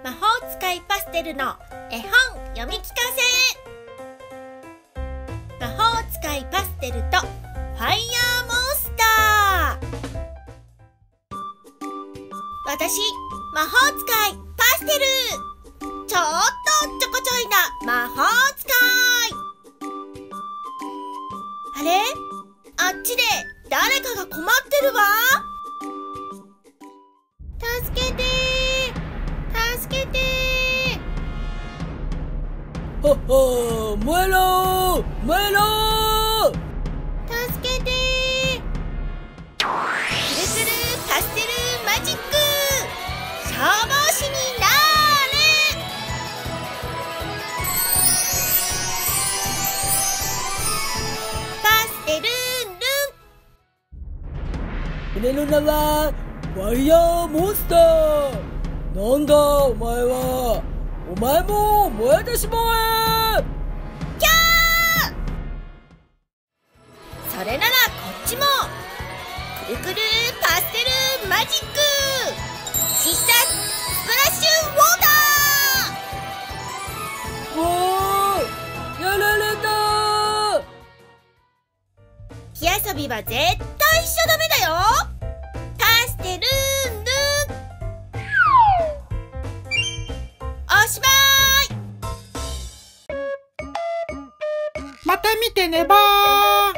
魔法使いパステルの絵本読み聞かせ。魔法使いパステルとファイヤーモンスター。私、魔法使いパステル。ちょっとちょこちょいな魔法使い。あれ？あっちで誰かが困ってるわ。助けてー、助けてー。 はっはー、燃えろー、燃えろー。 助けてー。くるくるパステルマジック消防士になーれ。パステルンルン。 俺の名はファイヤーモンスター。なんだお前は。お前も燃えてしまえ。 キャー。それならこっちもくるくるパステルマジック必殺スプラッシュウォータもうやられた。 ー。火遊びは絶対しちゃダメだよ。パステルンルン。おしまい。 また見てねばー。